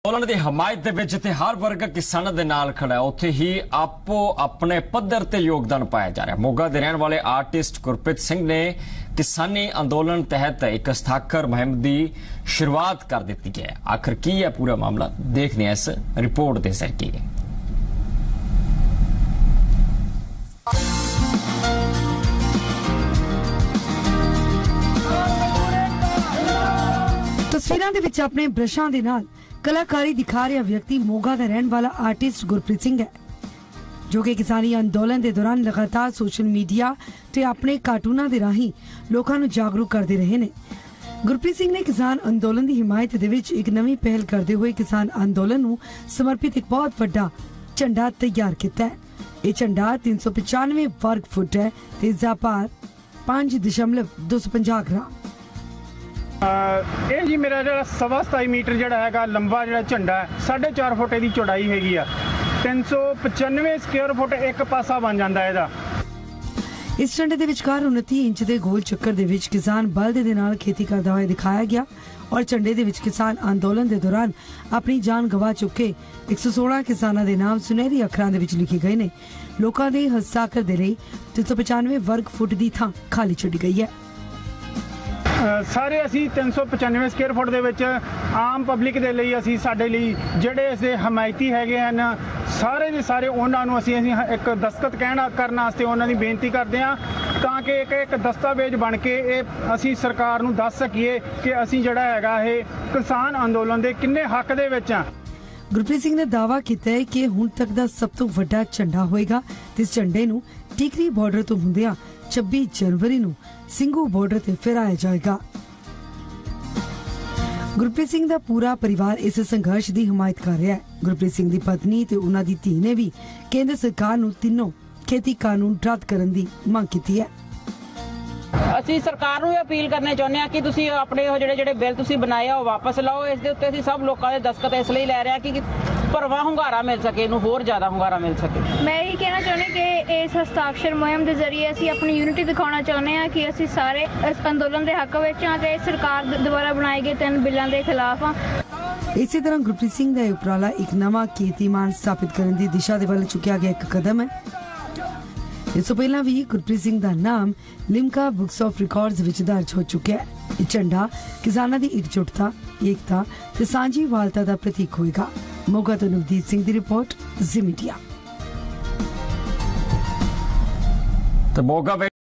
ਅੰਦੋਲਨ ਦੀ ਹਮਾਇਤ ਦੇ ਵਿੱਚ ਤੇ ਹਰ ਵਰਗ ਕਿਸਾਨਾਂ ਦੇ ਨਾਲ ਖੜਾ ਹੈ। ਉੱਥੇ ਹੀ ਆਪੋ ਆਪਣੇ ਪੱਧਰ ਤੇ ਯੋਗਦਾਨ ਪਾਇਆ ਜਾ ਰਿਹਾ। ਮੋਗਾ ਦੇ ਰਹਿਣ ਵਾਲੇ ਆਰਟਿਸਟ ਗੁਰਪ੍ਰੀਤ ਸਿੰਘ ਨੇ ਕਿਸਾਨੀ ਅੰਦੋਲਨ ਤਹਿਤ ਇੱਕ ਹਸਤਾਖਰ ਮੁਹਿੰਮ ਦੀ शुरुआत कर दी है। आखिर की है पूरा मामला, देखने इस रिपोर्ट दे सकी। तस्वीरां दे विच अपने ब्रशां दे नाल कलाकारी दिखा रहा व्यक्ति मोगा का रहने वाला आर्टिस्ट गुरप्रीत सिंह है, जो कि किसानी अंदोलन के दौरान लगातार सोशल मीडिया ते अपने कार्टूना दे राही लोकां नूं जागरूक करते रहे ने। गुरप्रीत सिंह ने किसान अंदोलन की हिमायत दे विच एक नवी पहल करते हुए किसान अंदोलन नूं समर्पित एक बहुत बड़ा झंडा तैयार किया है। यह झंडा 395 वर्ग फुट है ते इसदा भार 5.250 ग्राम। ਇਹ ਜੀ ਮੇਰਾ ਜਿਹੜਾ 27.5 ਮੀਟਰ ਜਿਹੜਾ ਹੈਗਾ ਲੰਬਾ ਜਿਹੜਾ ਝੰਡਾ ਹੈ 4.5 ਫੁੱਟ ਦੀ ਚੌੜਾਈ ਹੈਗੀ ਆ। 395 ਸਕੁਅਰ ਫੁੱਟ ਇੱਕ ਪਾਸਾ ਬਣ ਜਾਂਦਾ ਇਹਦਾ। इस झंडे के विचकार 29 इंच के गोल चक्कर दे विच किसान बलद दे नाल खेती करता हुआ दिखाया गया और झंडे दे विच किसान अंदोलन के दौरान अपनी जान गवा चुके 116 किसानों के नाम सुनहरी अखरां दे विच लिखे गए ने। लोकां दे हस्ताक्षर दे लई 395 वर्ग फुट की थां खाली छड्डी गई है। ਸਾਰੇ ਅਸੀਂ 395 ਸਕੁਅਰ ਫੁੱਟ ਦੇ ਵਿੱਚ ਆਮ ਪਬਲਿਕ ਦੇ ਲਈ ਅਸੀਂ ਸਾਡੇ ਲਈ ਜਿਹੜੇ ਇਸਦੇ ਹਮਾਇਤੀ ਹੈਗੇ ਹਨ ਸਾਰੇ ਦੇ ਸਾਰੇ ਉਹਨਾਂ ਨੂੰ ਅਸੀਂ ਇੱਕ ਦਸਤਖਤ ਕਰਨ ਵਾਸਤੇ ਉਹਨਾਂ ਦੀ ਬੇਨਤੀ ਕਰਦੇ ਹਾਂ ਤਾਂ ਕਿ ਇੱਕ ਦਸਤਾਵੇਜ਼ ਬਣ ਕੇ ਇਹ ਅਸੀਂ ਸਰਕਾਰ ਨੂੰ ਦੱਸ ਸਕੀਏ ਕਿ ਅਸੀਂ ਜਿਹੜਾ ਹੈਗਾ ਇਹ ਕਿਸਾਨ ਅੰਦੋਲਨ ਦੇ ਕਿੰਨੇ ਹੱਕ ਦੇ ਵਿੱਚ ਆ। गुरप्रीत सिंह ने दावा किया है कि हुण तक दा सब तो वड्डा झंडा होएगा ते इस झंडे नूं टिकरी बॉर्डर तो हुंदियां 26 जनवरी नूं ਸਿੰਘੂ बॉर्डर ते फहराया जाएगा। गुरप्रीत सिंह दा पूरा परिवार इस संघर्ष की हिमायत कर रहा है। गुरप्रीत सिंह दी पत्नी ते उन्हां दी धी ने भी केंद्र सरकार नूं तीनों खेती कानून रद्द करन दी मंग कीती है। ਅਸੀਂ ਸਰਕਾਰ ਨੂੰ ਇਹ ਅਪੀਲ ਕਰਨੇ ਚਾਹੁੰਦੇ ਹਾਂ ਕਿ ਤੁਸੀਂ ਆਪਣੇ ਉਹ ਜਿਹੜੇ ਬਿੱਲ ਤੁਸੀਂ ਬਣਾਏ ਆ ਉਹ ਵਾਪਸ ਲਾਓ। ਇਸ ਦੇ ਉੱਤੇ ਅਸੀਂ ਸਭ ਲੋਕਾਂ ਦੇ ਦਸਤਖਤ ਇਸ ਲਈ ਲੈ ਰਹੇ ਹਾਂ ਕਿ ਭਰਵਾਂ ਹੁੰਗਾਰਾ ਮਿਲ ਸਕੇ, ਇਹਨੂੰ ਹੋਰ ਜ਼ਿਆਦਾ ਹੁੰਗਾਰਾ ਮਿਲ ਸਕੇ। ਮੈਂ ਇਹ ਕਹਿਣਾ ਚਾਹੁੰਦੀ ਕਿ ਇਸ ਹਸਤਾਖਰ ਮੁਹਿੰਮ ਦੇ ਜ਼ਰੀਏ ਅਸੀਂ ਆਪਣੀ ਯੂਨਿਟੀ ਦਿਖਾਉਣਾ ਚਾਹੁੰਦੇ ਹਾਂ ਕਿ ਅਸੀਂ ਸਾਰੇ ਇਸ ਅੰਦੋਲਨ ਦੇ ਹੱਕ ਵਿੱਚ ਹਾਂ ਤੇ ਸਰਕਾਰ ਦੁਆਰਾ ਬਣਾਏ ਗਏ 3 ਬਿੱਲਾਂ ਦੇ ਖਿਲਾਫ ਹਾਂ। इसी तरह गुरप्रीत सिंह का उपराला एक नवा कीर्तिमान स्थापित करने की दिशा दे वल चुकिया गया एक कदम है। इस तो पहला भी गुरप्रीत सिंह का नाम लिम्का बुक्स ऑफ रिकॉर्ड्स विच दर्ज हो चुका है। यह झंडा किसानों की एकजुटता, एकता ते सांझी वालता का प्रतीक होएगा। मोगा तो नवदीप सिंह की रिपोर्ट, जी मीडिया। तो मोगा